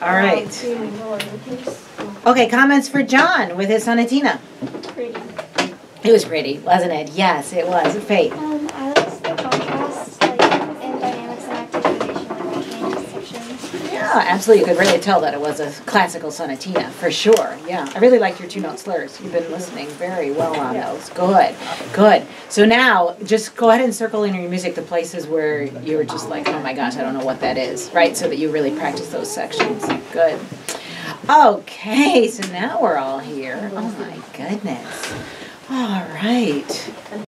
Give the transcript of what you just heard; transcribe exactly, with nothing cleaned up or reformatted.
All right. Okay, comments for John with his sonatina. Pretty. It was pretty, wasn't it? Yes, it was. Faith. Um, I like the contrast, like, and dynamics and activation, like the change sections. Yeah, absolutely. You could really tell that it was a classical sonatina, for sure. Yeah, I really like your two-note slurs. You've been listening very well on those. Good, good. So now, just go ahead and circle in your music the places where you were just like, oh my gosh, I don't know what that is, right? So that you really practice those sections. Good. Okay, so now we're all here. Oh my goodness. All right.